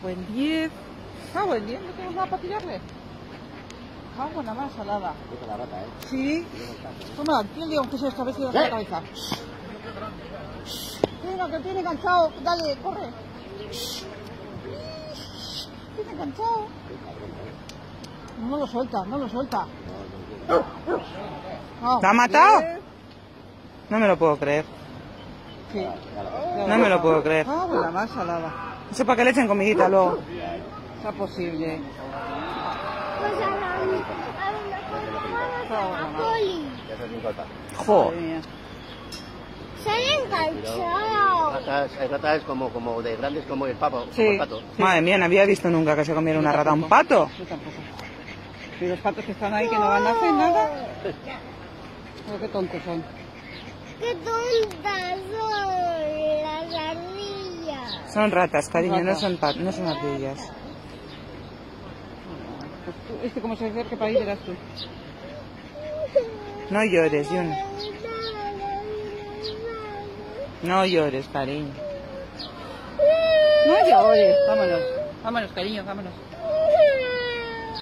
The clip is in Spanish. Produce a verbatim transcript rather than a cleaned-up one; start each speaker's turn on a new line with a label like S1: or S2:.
S1: Cago en diez. Cago en diez, no tenemos nada para tirarle. Cago en la más salada.
S2: Es la rata, ¿eh?
S1: Sí. Toma, tírale aunque sea esta vez y da la cabeza. Mira, que tiene enganchado. Dale, corre. Tiene enganchado. No lo suelta, no lo suelta. Oh,
S3: ¿La ha matado?
S1: bien.
S3: No me lo puedo creer.
S1: Sí.
S3: No me lo puedo creer.
S1: Cago en la más salada.
S3: No sé para qué le echen comidita luego.
S1: Está posible.
S4: Pues a la, a lo mejor a la poli.
S2: Ya se importa.
S3: Jo.
S1: Madre mía.
S4: Se han enganchado.
S2: Ratas, hay ratas como, como de grandes como el papo,
S1: Sí.
S2: como el pato.
S3: Madre mía, no había visto nunca que se comiera una rata a un pato.
S1: Yo tampoco. Y los patos que están ahí que no van a hacer nada. Oh, qué tontos son.
S4: Qué tontas son las ardillas.
S3: Son ratas, cariño, no
S1: Ratas.
S3: son pat no son ardillas.
S1: Pues tú, este como se acerque para ahí verás tú.
S3: No llores, Jun. No llores, cariño.
S1: No llores. Vámonos. Vámonos, cariño, vámonos.